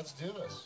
Let's do this.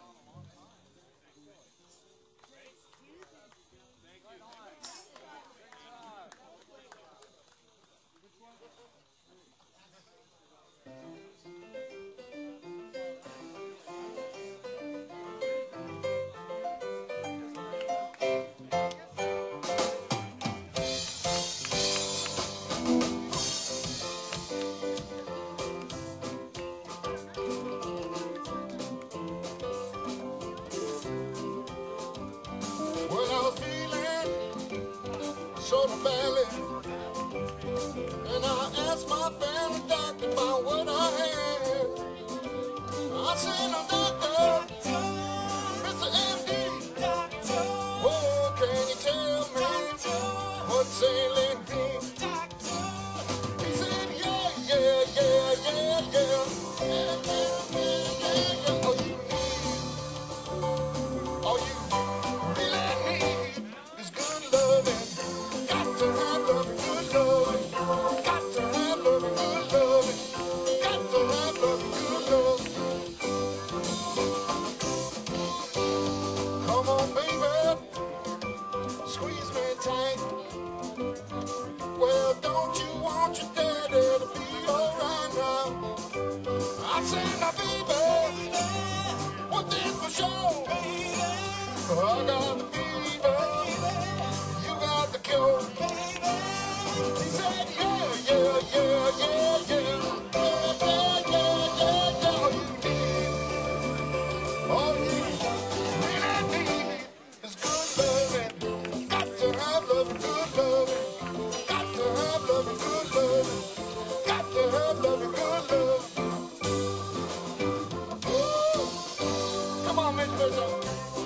Well, I was feeling sort of badly, and I asked my family doctor about what I had. I said, "No, doctor, Mr. MD, oh, can you tell me what's ailing me?" He said, "Yeah, yeah, yeah, yeah, yeah, yeah, yeah, yeah, yeah. All you really need is good loving. Got to have loving, good loving. Got to have loving, good loving. Got to have loving, good loving. Come on, baby, squeeze me tight. Well, don't you want your daddy to be alright now?" I said, "Now, baby, one thing for sure, I got the fever, you got the cure." He said, "Yeah, yeah, yeah, yeah, yeah, yeah, yeah, yeah, yeah, yeah. All you really need is good loving. Got to have loving, good loving. Got to have loving, good loving. Got to have loving, good loving." Oh, come on, Mitch Bishop.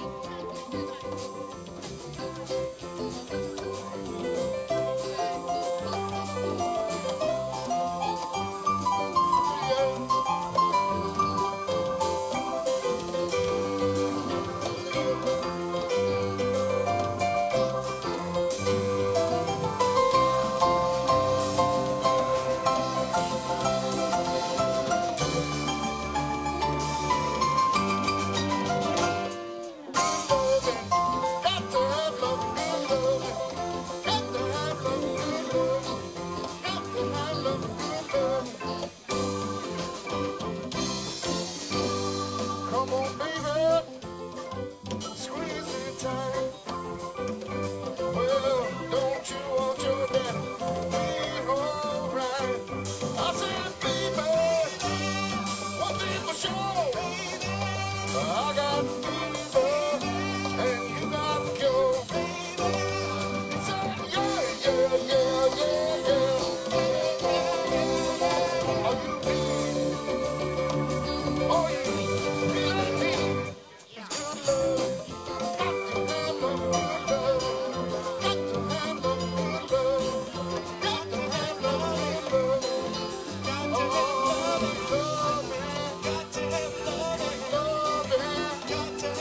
Come on, baby, squeeze me tight. Well, don't you want your daddy to be alright? I said, "Baby, one thing for sure, I got the fever and you got the cure." He said, "Yeah, yeah, yeah, yeah, yeah. All you need, all you really need is good love. Got to have love, good love. Got to have love, good love. Got to have love, good love. Got to have love, love, got to have love, love, got to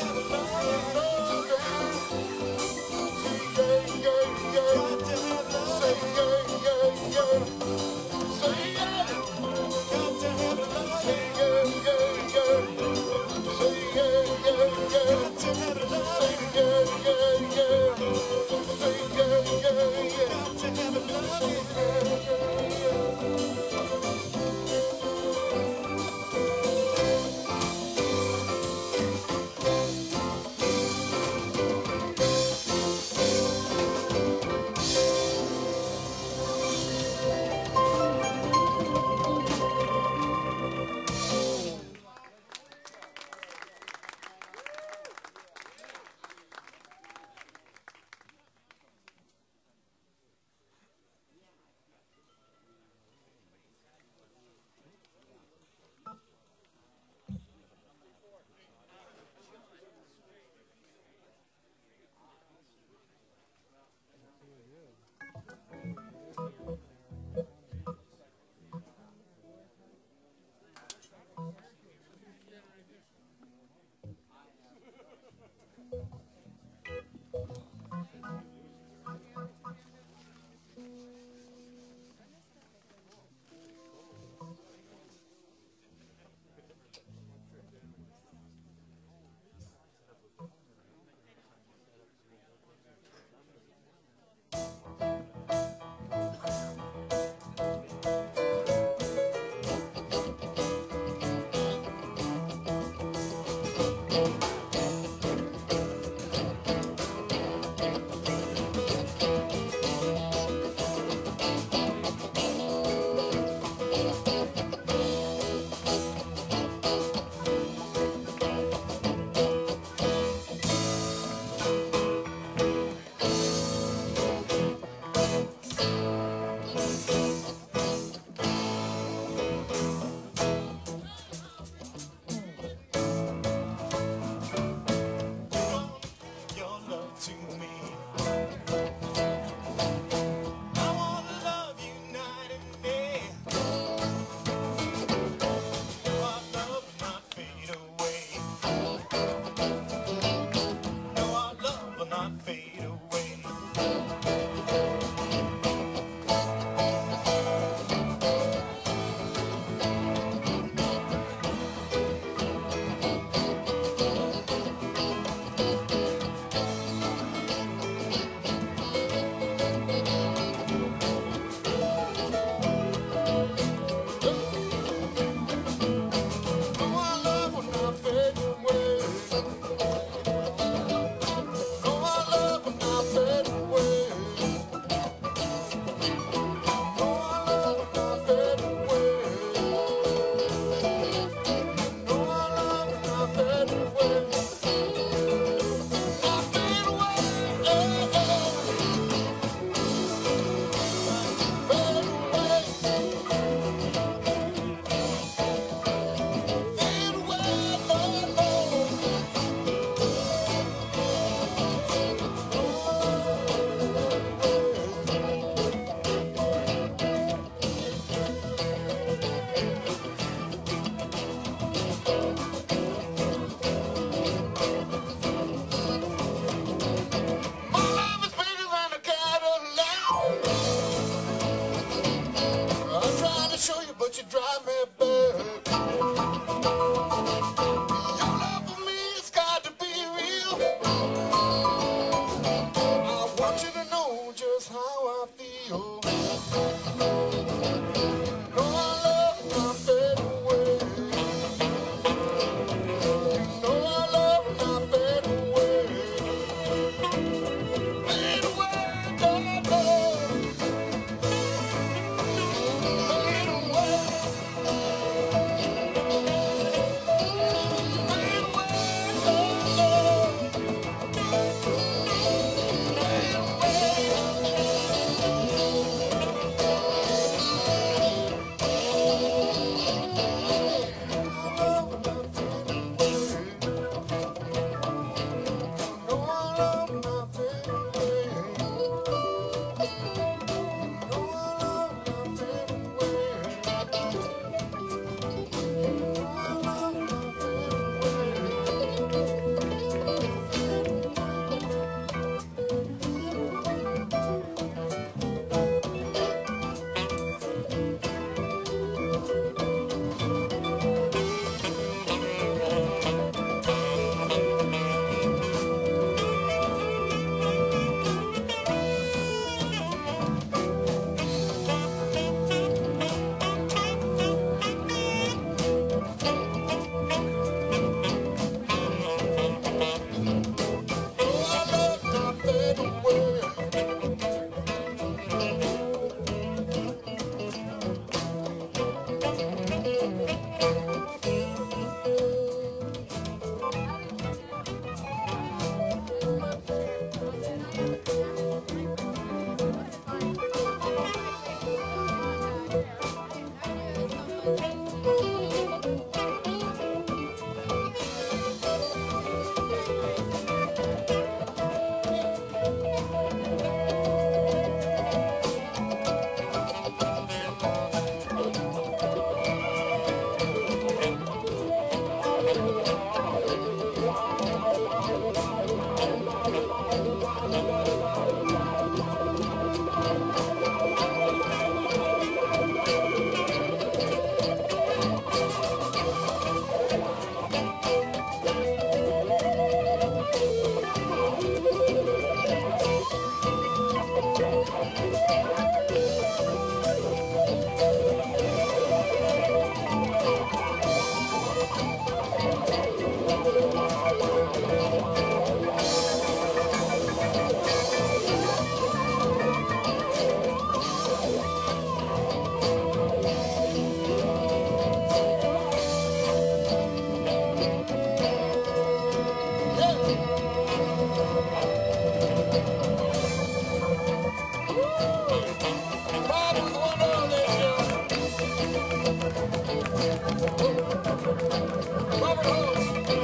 Robert Holmes.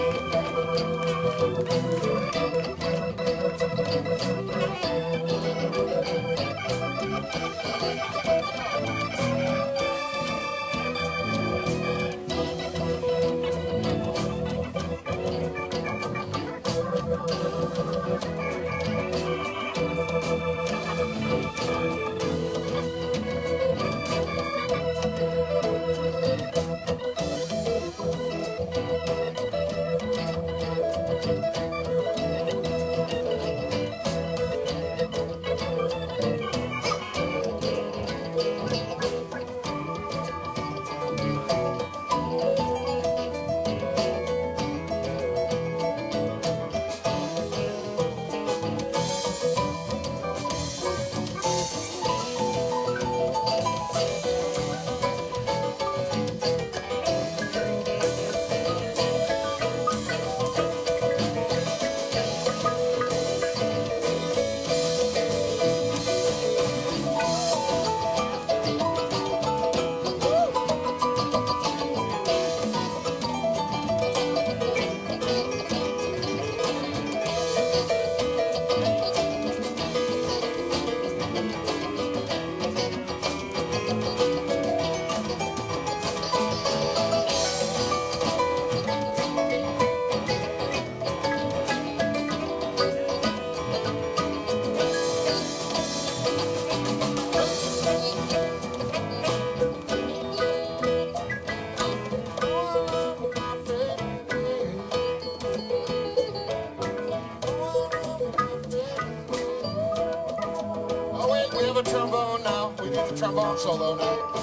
Oh wait, we have a trombone now. We need a trombone solo now.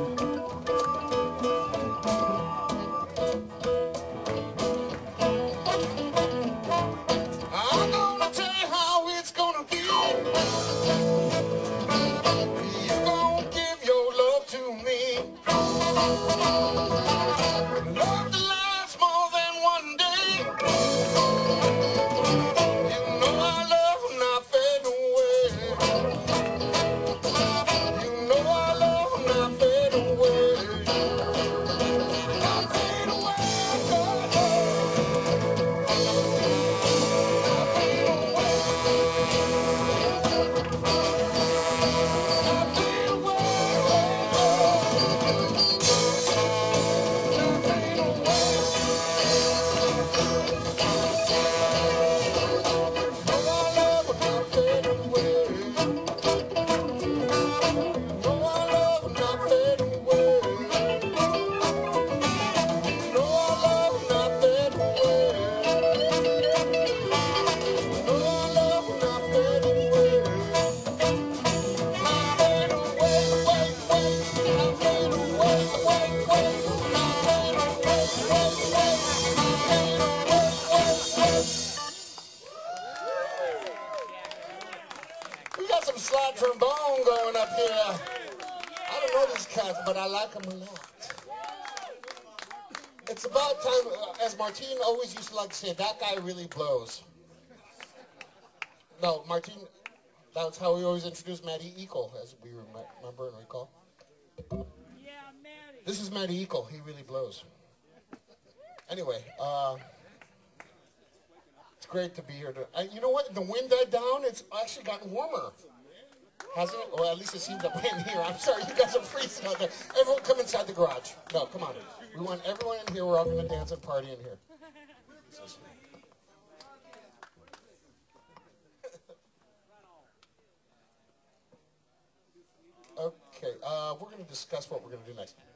I'm gonna tell you how it's gonna be. You gonna give your love to me. Love that lasts more than one day. You know our love will not fade away. You know our love will not fade away. Not fade away. Not fade away. Not fade away. Not fade away. No, our love will not fade away. No, our love will not fade away. No, our love will not fade away. No, our love will not fade away. Not fade away, wait, wait. Not fade away, wait, wait. Not fade away, wait, wait. Not fade away, wait, wait. We got some slide trombone going up here. I don't know these cats, but I like them a lot. It's about time, as Martine always used to like to say, that guy really blows. No, Martine, that's how we always introduce Matty Eagle, as we remember and recall. Yeah, Maddie. This is Matty Eagle. He really blows. Anyway, it's great to be here. You know what? The wind died down. It's actually gotten warmer. Hasn't it? Well, at least it seems that way in here. I'm sorry, you guys are freezing out there. Everyone come inside the garage. No, come on. We want everyone in here. We're all going to dance and party in here. Okay, we're going to discuss what we're going to do next.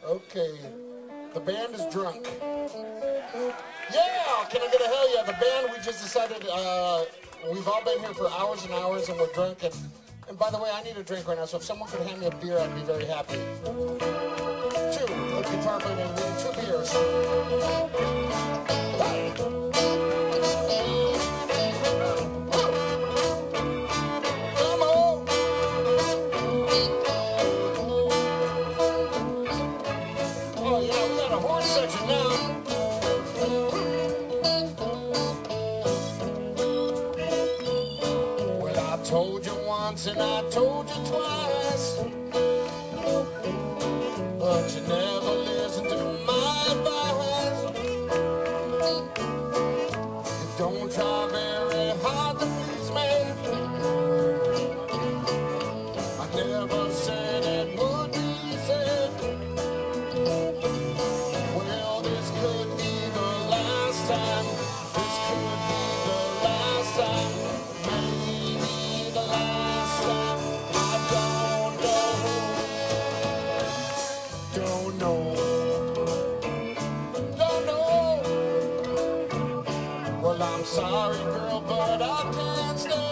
Okay, the band is drunk. Yeah, can I get a hell yeah? The band, we just decided, we've all been here for hours and hours and we're drunk. And by the way, I need a drink right now, so if someone could hand me a beer, I'd be very happy. Two, the guitar player, we need 2 beers. Come on. Oh yeah, we got a horn section now. Well, I told you once and I told you twice, but you never listened to my advice. You don't try very hard to please me. I never said it would be easy. Well, this could be the last time. This could be the last time. Maybe the last time. I don't know. Don't know. Well, I'm sorry, girl, but I can't stay.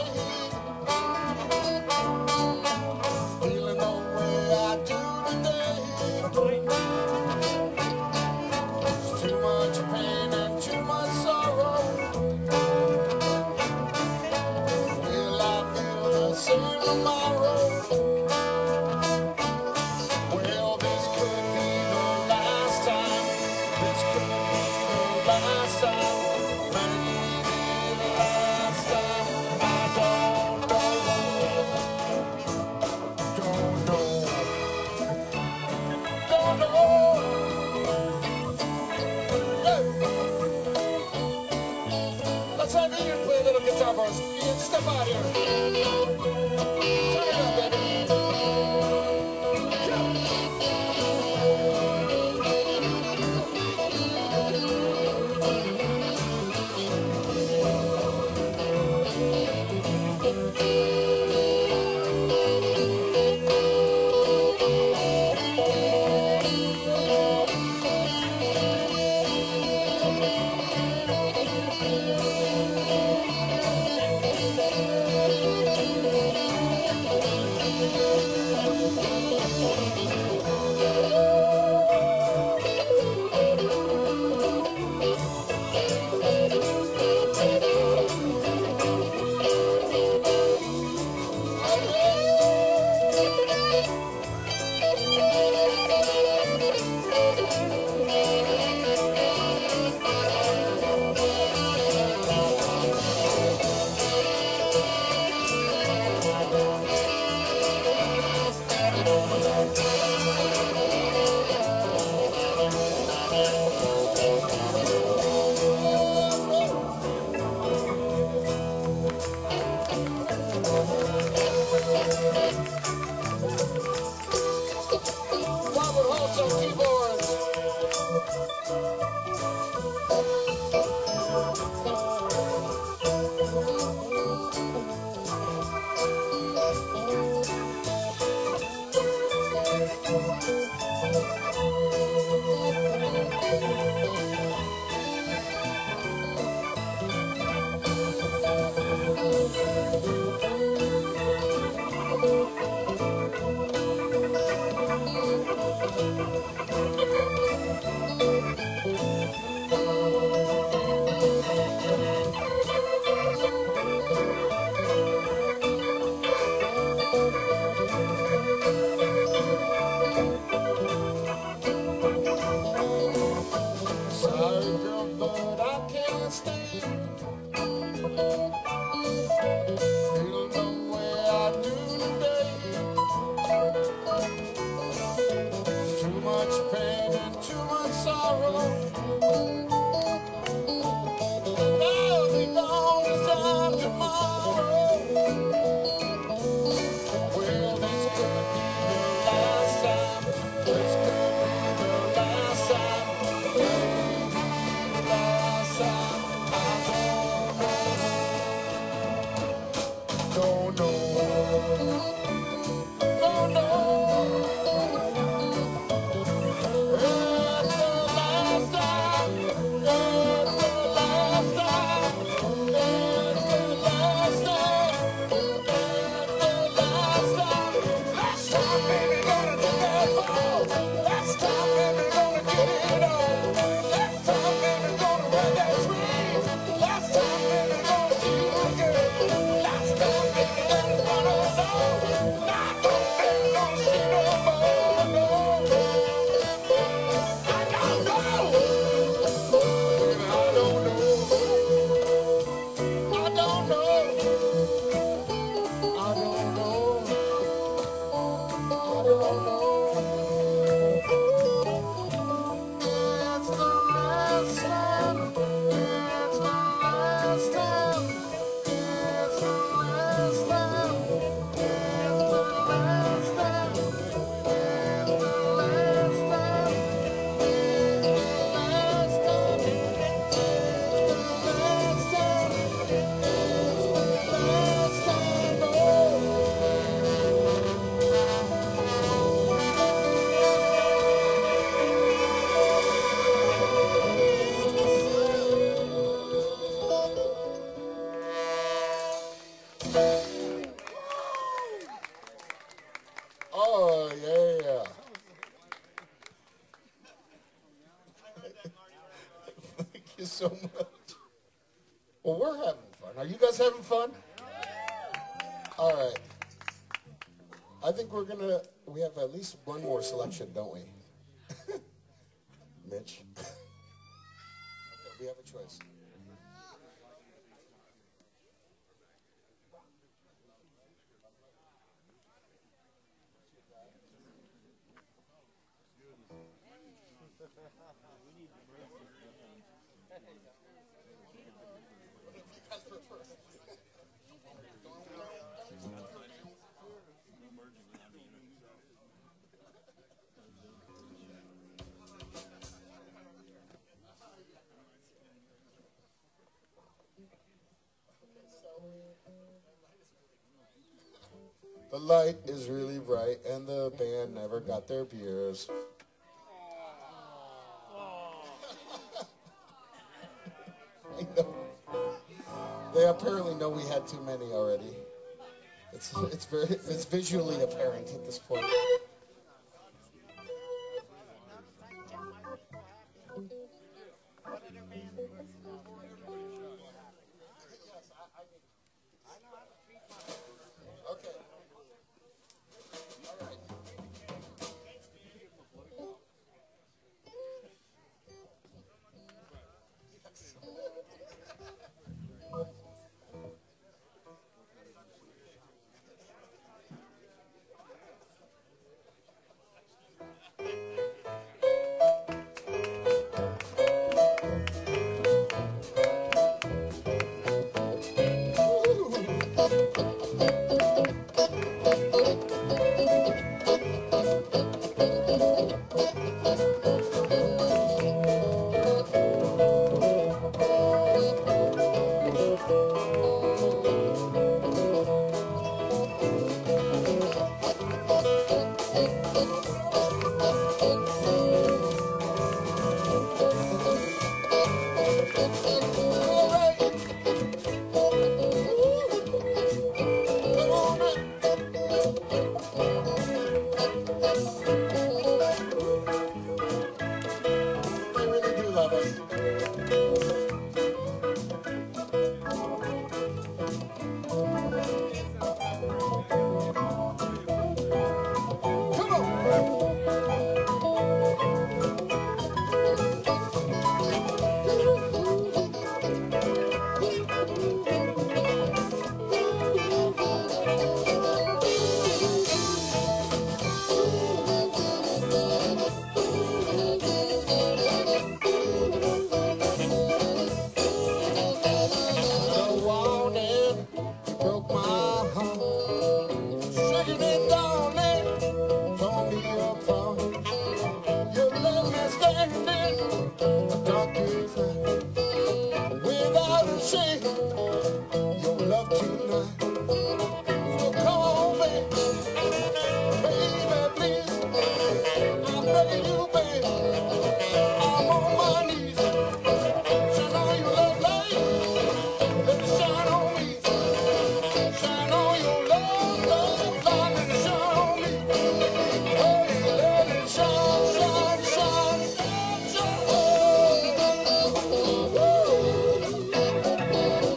Feeling the way I do today. It's too much pain and too much sorrow. Will I feel the same tomorrow? Well, this could be the last time. This could be the last time. Maybe the last time. I don't know. Don't know. Hey, let's have Ian play a little guitar for us. Ian, step out here. Turn it up, baby. so much. Well, we're having fun. Are you guys having fun? All right. I think we have at least one more selection, don't we? Mitch? Okay, we have a choice. The light is really bright, and the band never got their beers. I know. They apparently know we had too many already. It's visually apparent at this point. They really do love us. Come on. The warning broke my heart. Shaking it down and tore me apart. You left me standing a darkest night without a shame. Your love tonight. So come on, baby, baby, please. I'm begging you, baby. I'm on my knees. Shine on your love light. Let it shine on me. Shine on your love, love light. Let it shine on me. Hey, let it shine, shine, shine, shine, shine.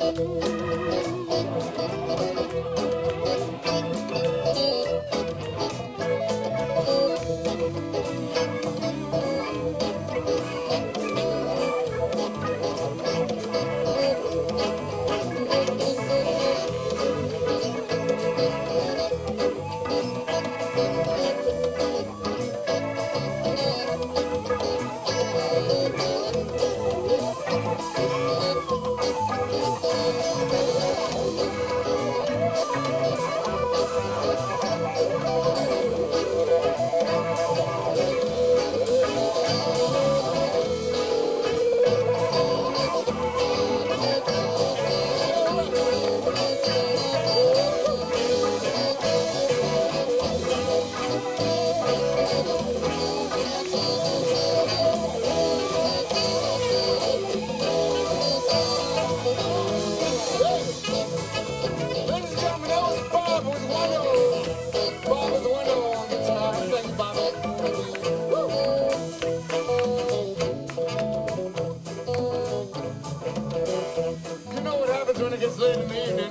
gets late in the evening.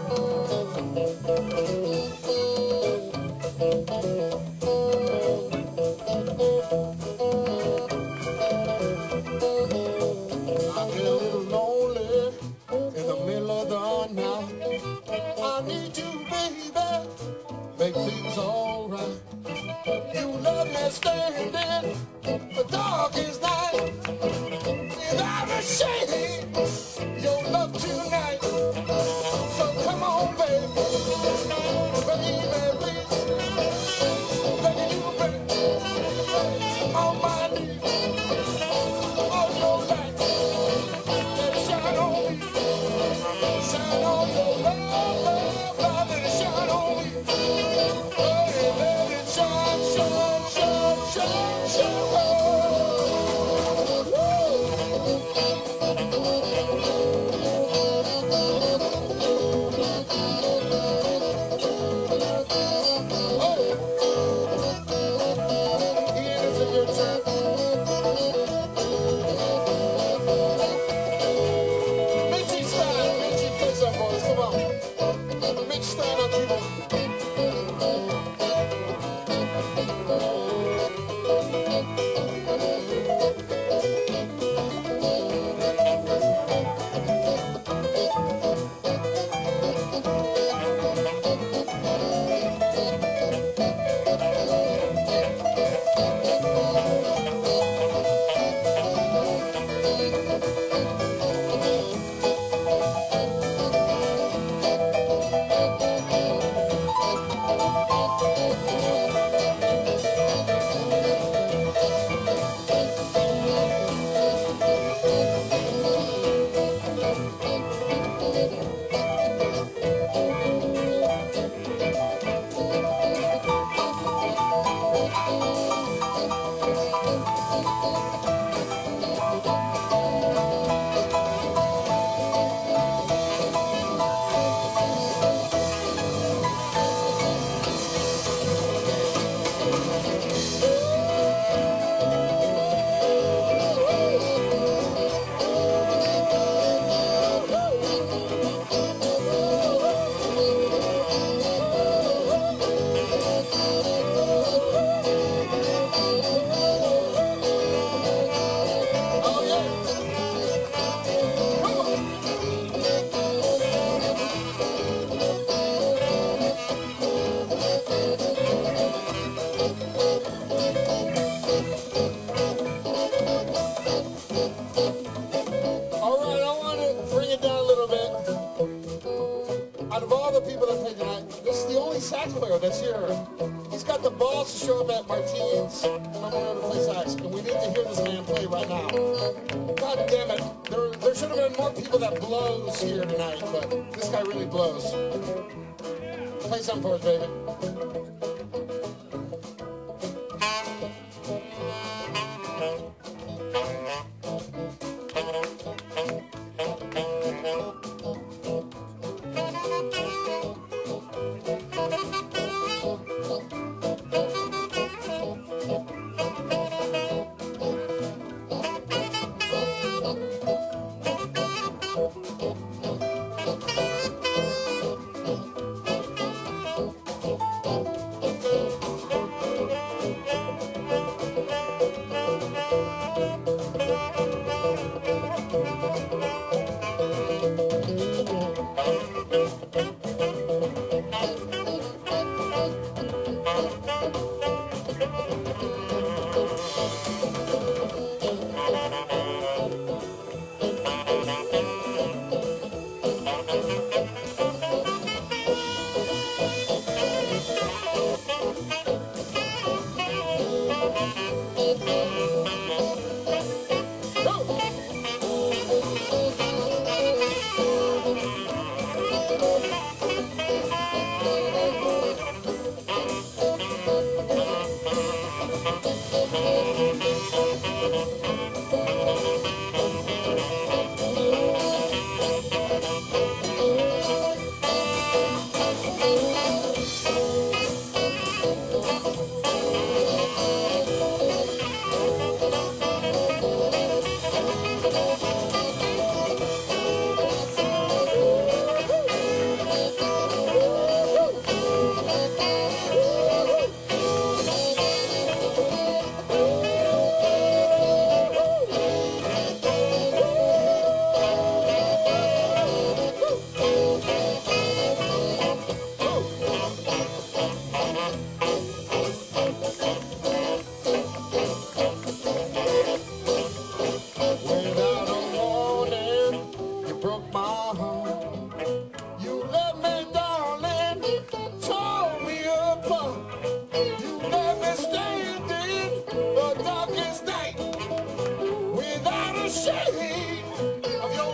I get a little lonely in the middle of the night. I need you, baby, make things alright. You love me standing the darkest night without a shade. Your love tonight, so come on, baby, baby, please, begging you, baby, on my knees, all your light, let it shine on me, shine on your love, love, love, let it shine on me, oh, let it shine, shine, shine, shine, shine. Out of all the people that played tonight, this is the only sax player that's here. He's got the balls to show up at Martine's Memorial to play sax, and we need to hear this man play right now. God damn it, there should have been more people that blows here tonight, but this guy really blows. Play something for us, baby.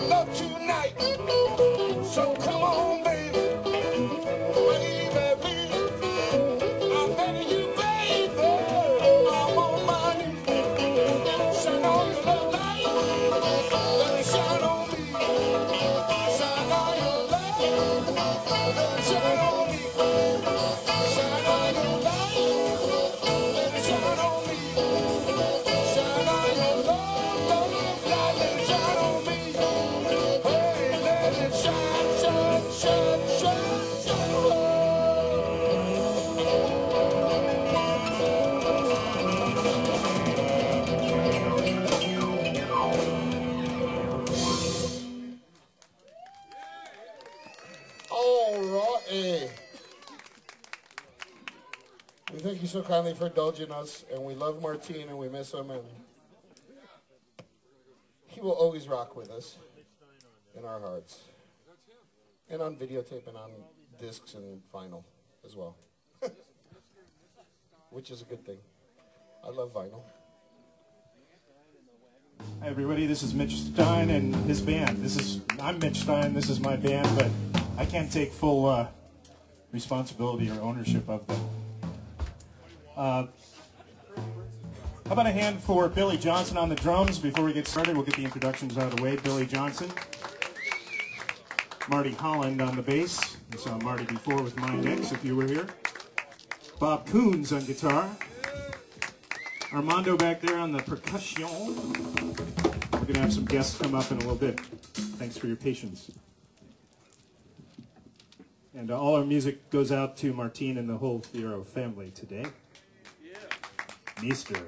love tonight. So come on, baby. Baby, please. I'm begging you, baby. I'm on my knees. Shine on your love light. Let it shine on me. Shine on your light. Let it shine on me. Shine on your light. Let it shine on me. Shine on your love, love light. Let it shine on me. Hey, let it shine, shine, shine, shine, shine. All right. We thank you so kindly for indulging us, and we love Martine, and we miss him, and he will always rock with us in our hearts, and on videotape and on discs and vinyl as well, which is a good thing. I love vinyl. Hi everybody, this is Mitch Stein and his band. I'm Mitch Stein, this is my band, but I can't take full responsibility or ownership of them. How about a hand for Billy Johnson on the drums before we get started? We'll get the introductions out of the way. Billy Johnson. Marty Holland on the bass. You saw Marty before with Mind X if you were here. Bob Coons on guitar. Armando back there on the percussion. We're going to have some guests come up in a little bit. Thanks for your patience. And all our music goes out to Martine and the whole Fierro family today. Meester.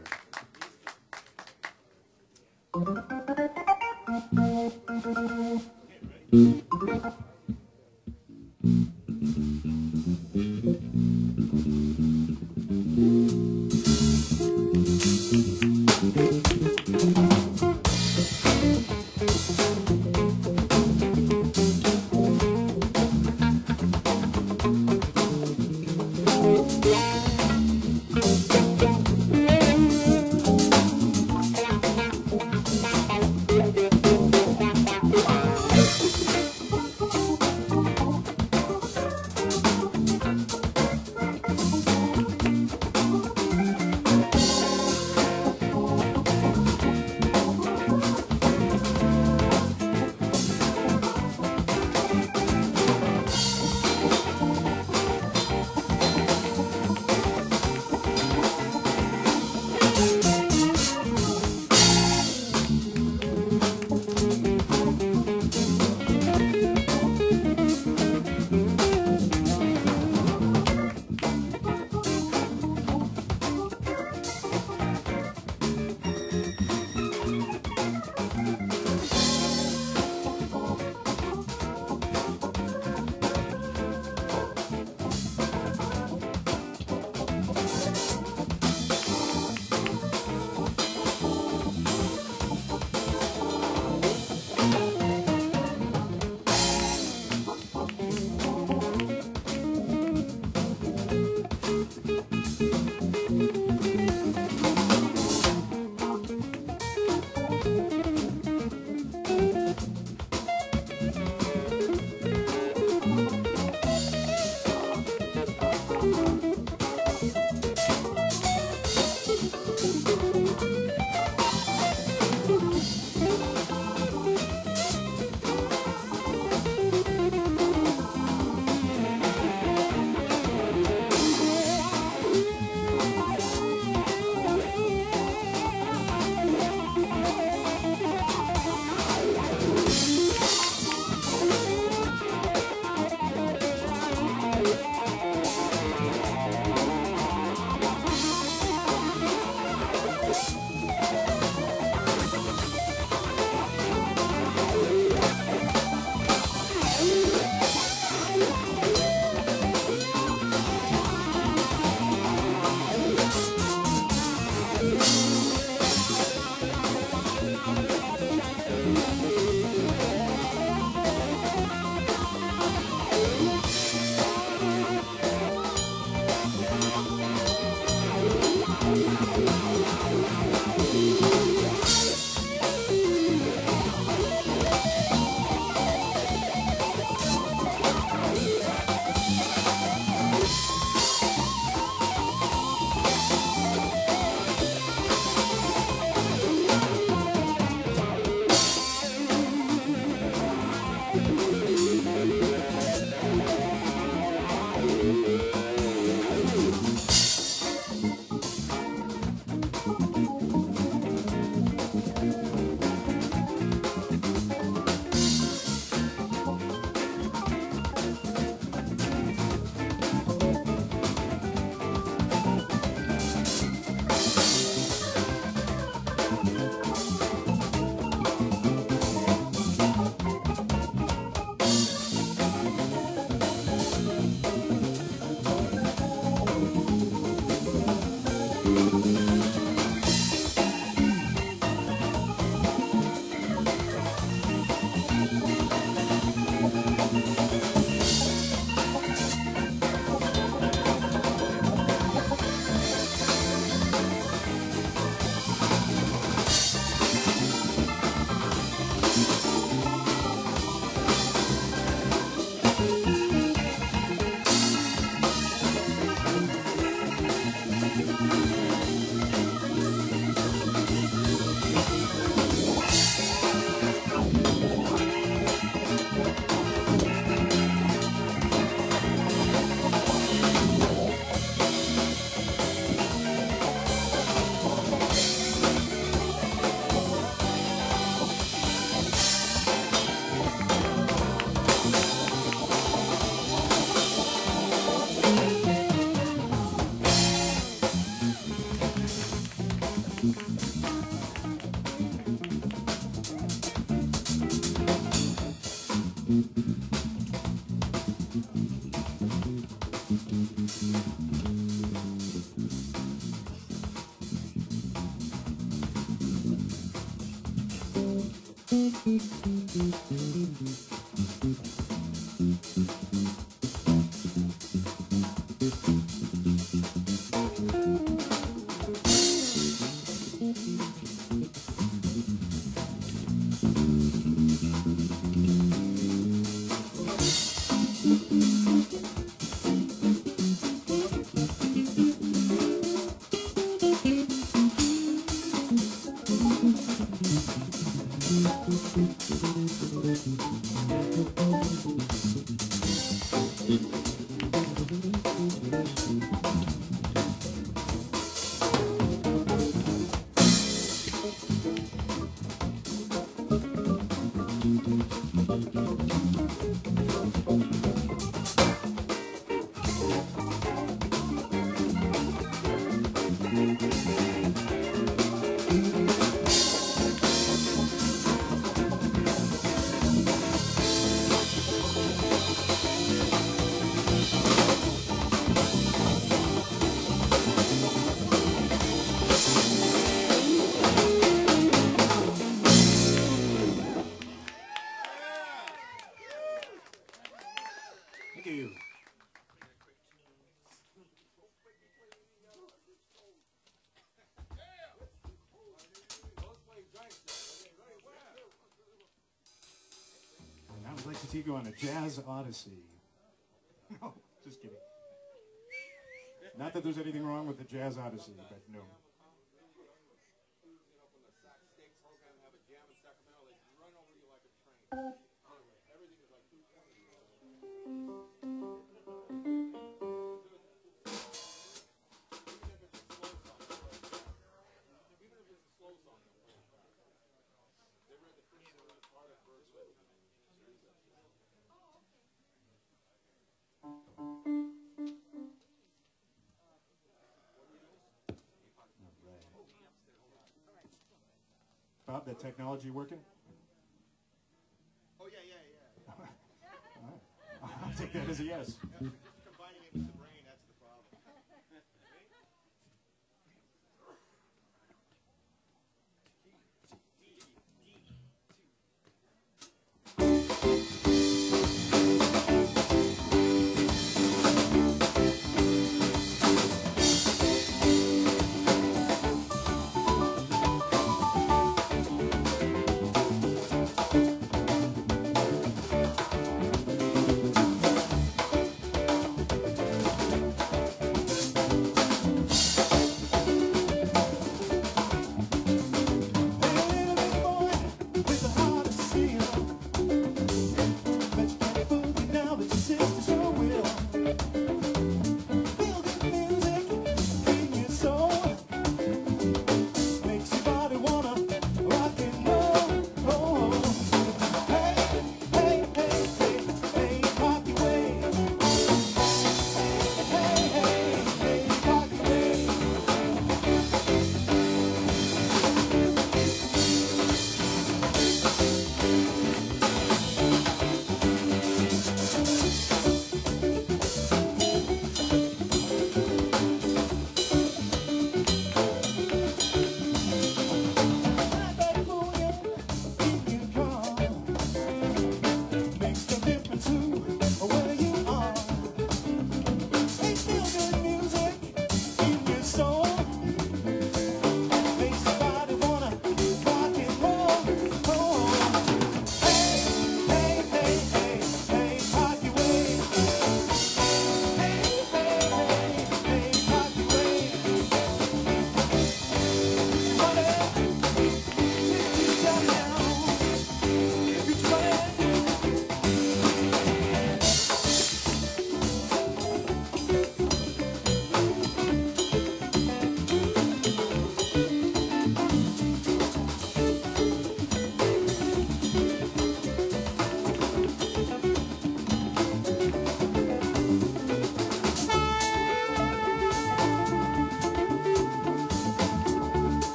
Thank you. And I would like to take you on a jazz odyssey. No, just kidding. Not that there's anything wrong with the jazz odyssey, but no. Bob, that technology working? Oh, yeah. All right. I'll take that as a yes. Just combining it with the brain, that's the problem.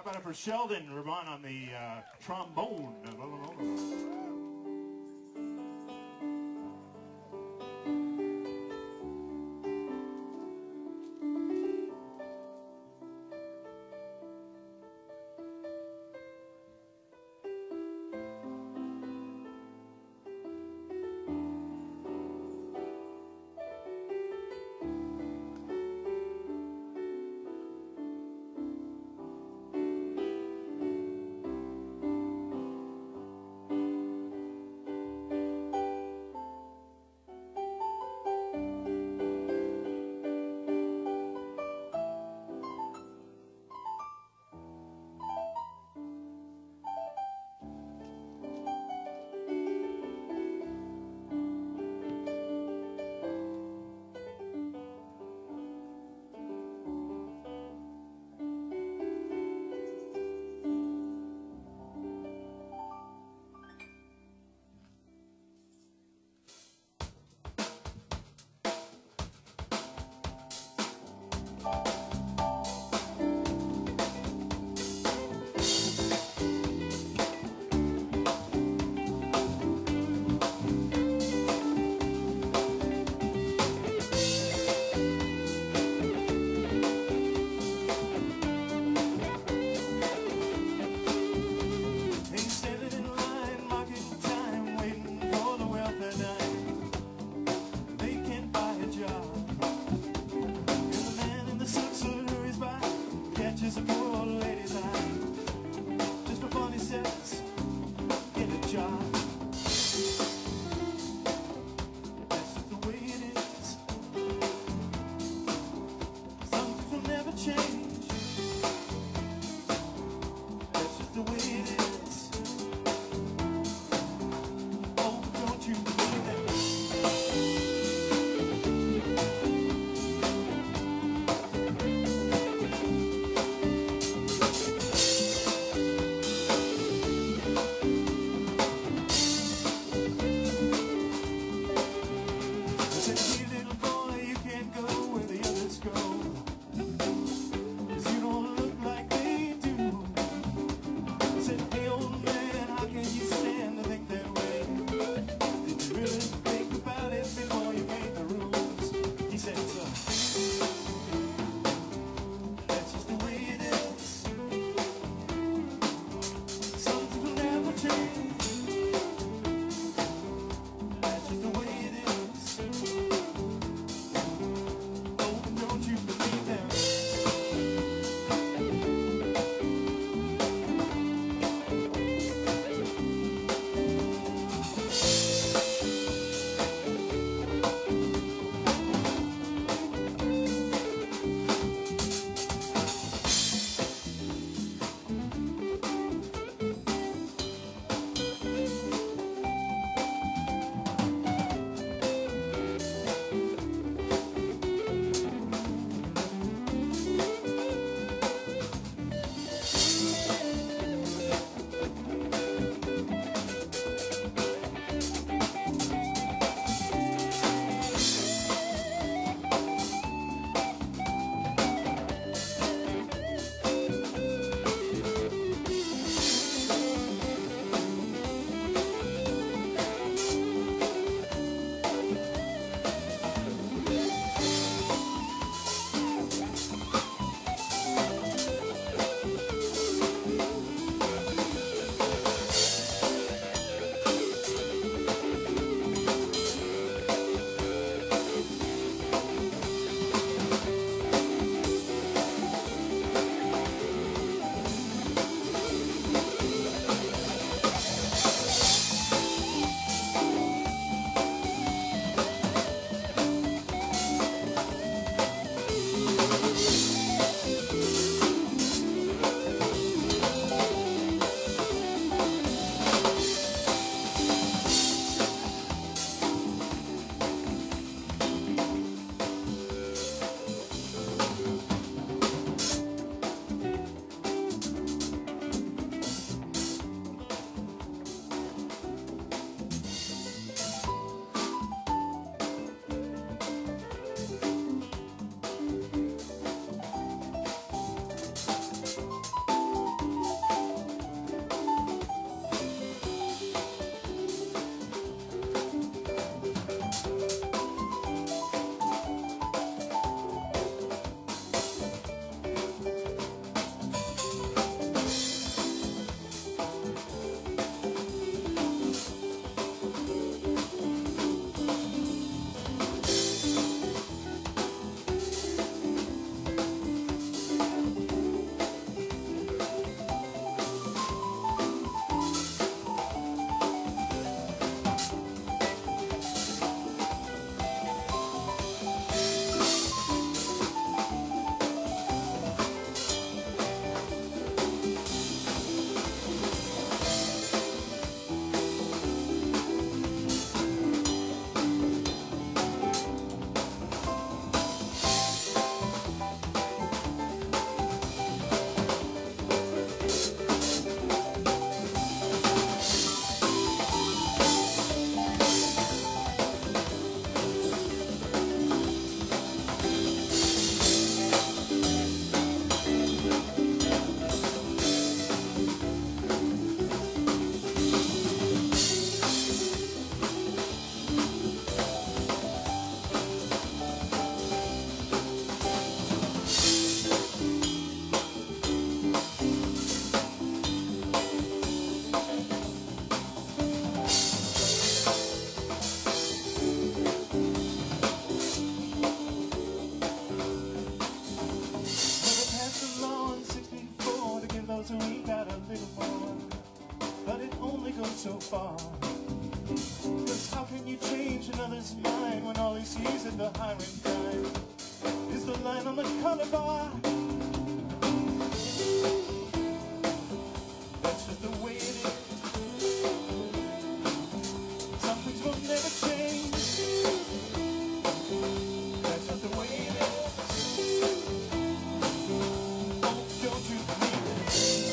about it for Sheldon Ramon on the trombone? alibi. That's just the way it is. Some things will never change. That's just the way it is. Oh, don't you believe it?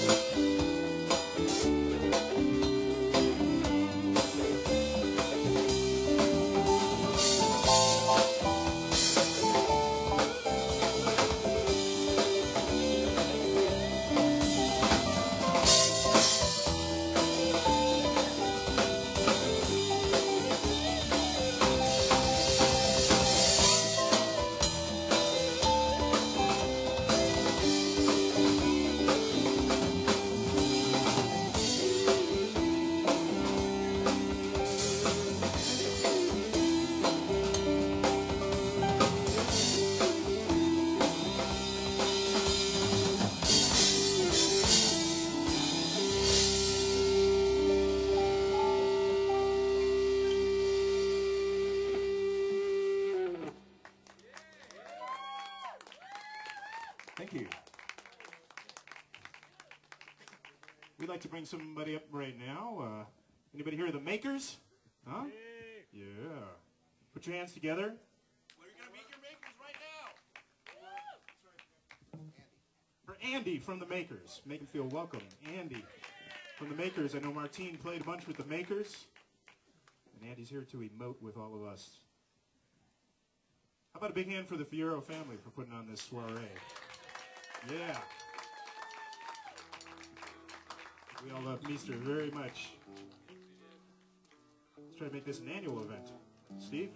Thank you. We'd like to bring somebody up right now. Anybody here are the Makers? Huh? Yeah. Put your hands together. Well, you're going to meet your makers right now. For Andy from the Makers. Make him feel welcome. Andy from the Makers. I know Martine played a bunch with the Makers. And Andy's here to emote with all of us. How about a big hand for the Fierro family for putting on this soiree? Yeah. We all love Meester very much. Let's try to make this an annual event. Steve?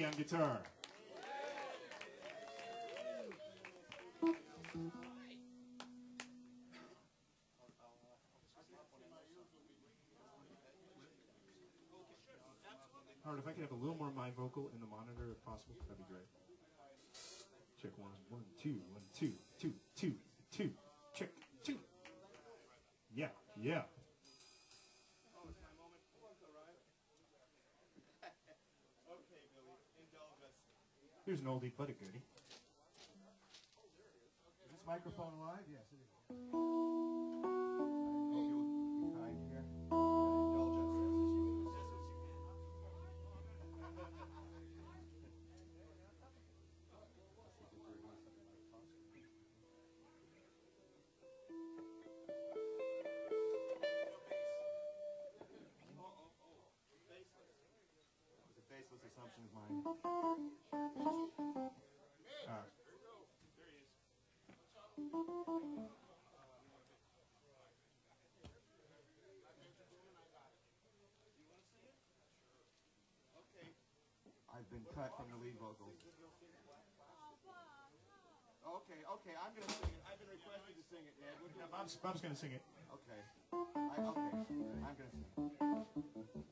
on guitar. Howard, if I could have a little more of my vocal in the monitor if possible, that'd be great. Check 1, 1, 2, 1, 2, 2, 2, 2. Check 2. Yeah, yeah. Oh, it's my moment. Arrived. Okay, Billy, indulge us. Here's an oldie but a goodie. Is this microphone live? Yes, it is. Hope you'll be kind here. Indulge us. It's a baseless assumption of mine. I've been cut from the lead vocals. Okay, I'm gonna sing it. I've been requested to sing it, Dad. We'll do it. Bob's going to sing it. Okay. I'm gonna sing.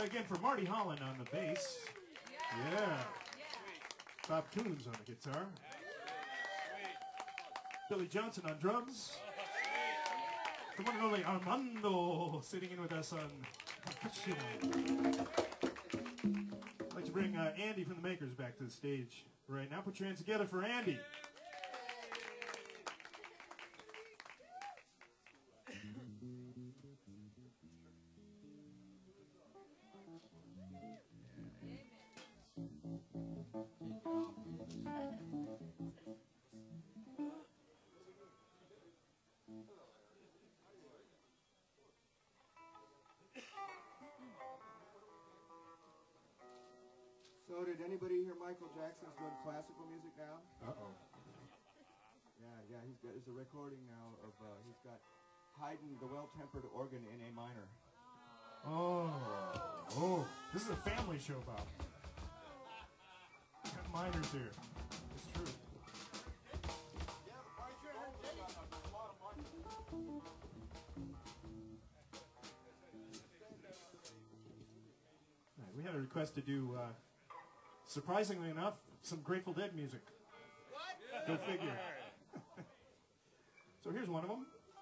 again for Marty Holland on the bass. Yeah. Bob Coons on the guitar. Billy Johnson on drums. The one and only Armando sitting in with us on percussion. I'd like to bring Andy from the Makers back to the stage right now. Put your hands together for Andy. So did anybody hear Michael Jackson's doing classical music now? Uh-oh. Yeah, there's a recording now of, he's got Haydn, the Well-Tempered Organ in A minor. Oh, this is a family show, Bob. Got minors here. It's true. All right, we had a request to do, surprisingly enough, some Grateful Dead music. What? Go figure. So here's one of them.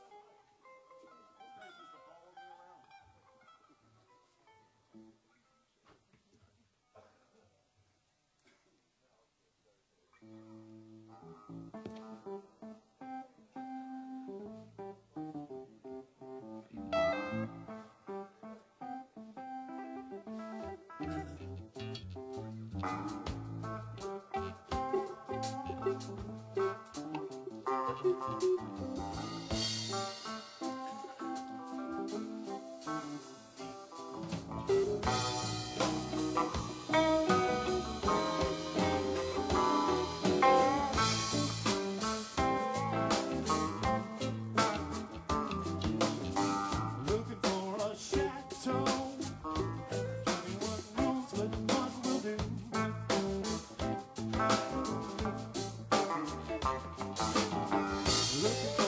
Looking for a chateau. Tell me what rules, but what will do. Looking for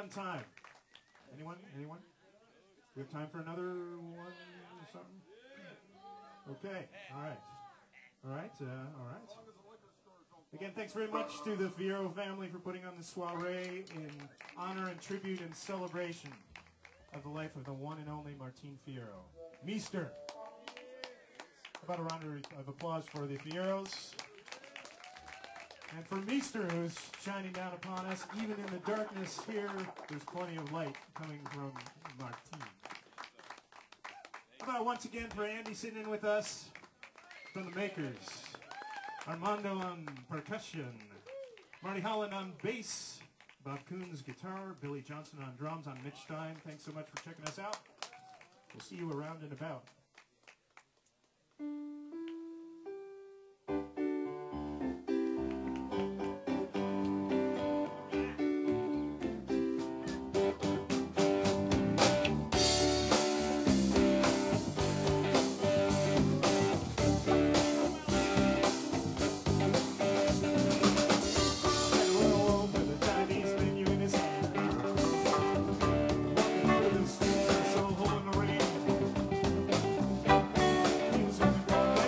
on time? Anyone? Anyone? We have time for another one or something? Okay. All right. All right. All right. Again, thanks very much to the Fierro family for putting on the soiree in honor and tribute and celebration of the life of the one and only Martin Fierro. Meester. How about a round of applause for the Fierros? And for Meester, who's shining down upon us, even in the darkness here, there's plenty of light coming from Martin. How about once again for Andy sitting in with us from the Makers, Armando on percussion, Marty Holland on bass, Bob Coons guitar, Billy Johnson on drums, I'm Mitch Stein. Thanks so much for checking us out. We'll see you around and about. So holding the rain.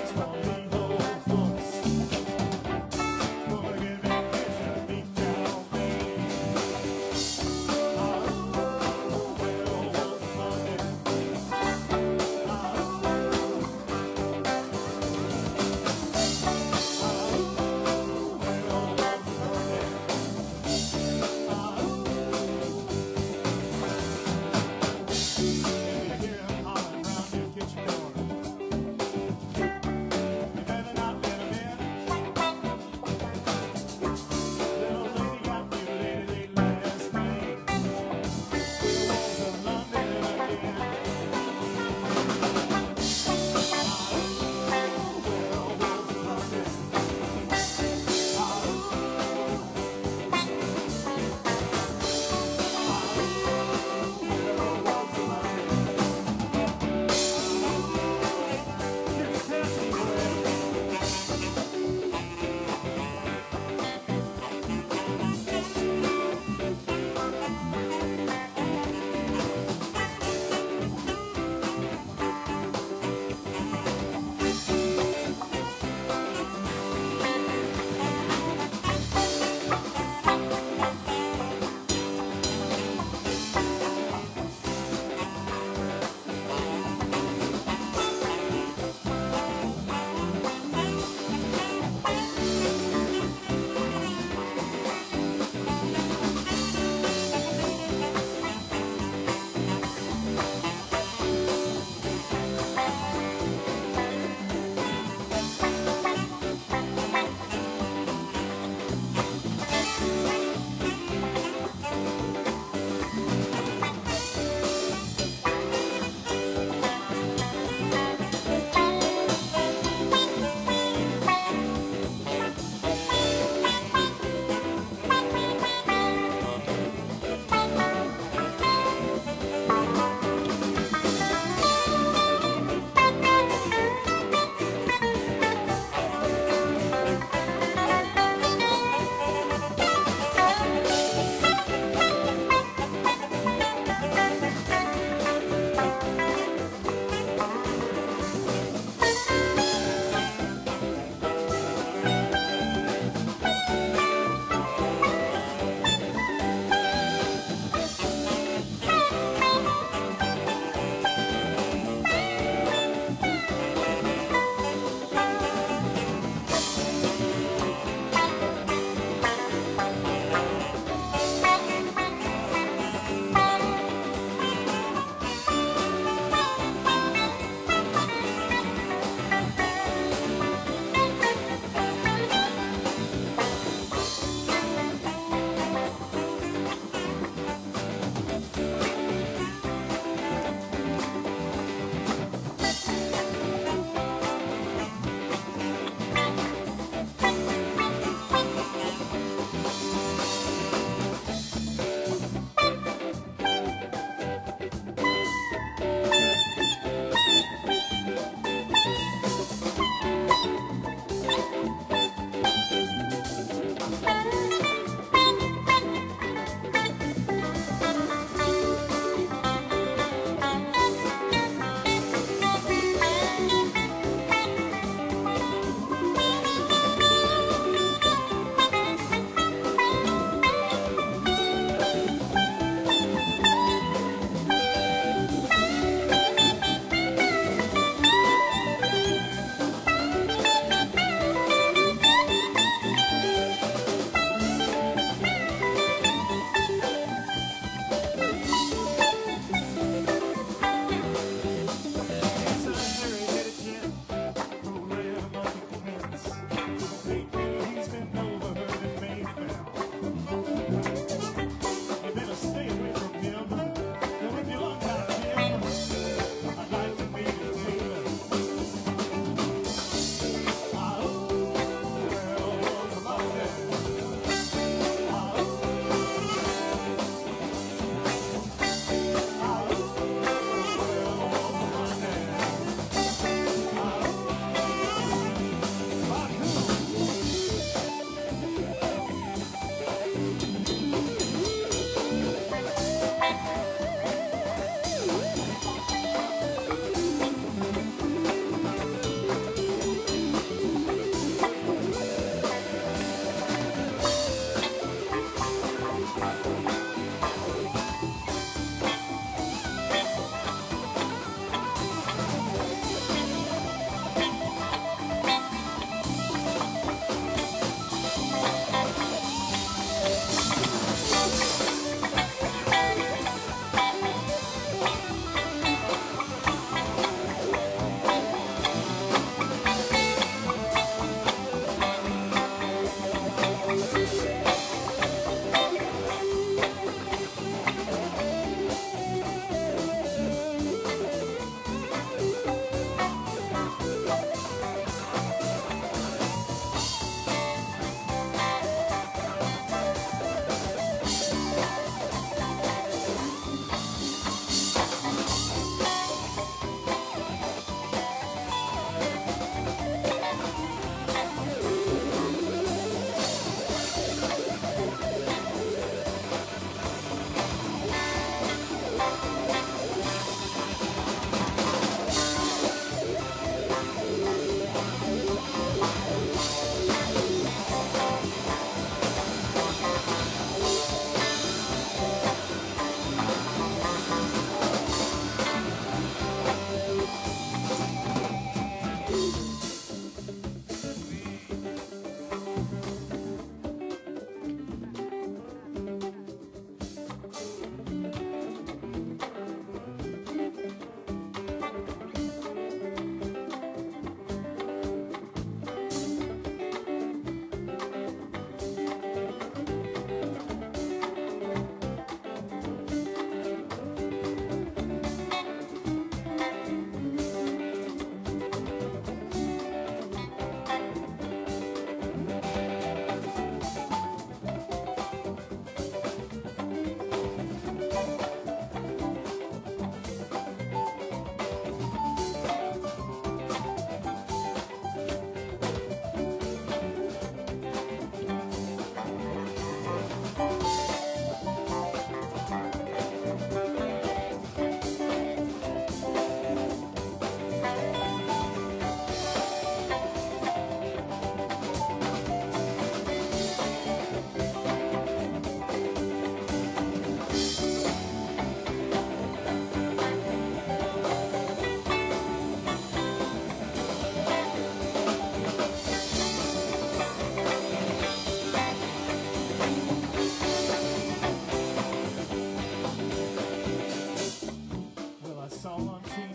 song, sing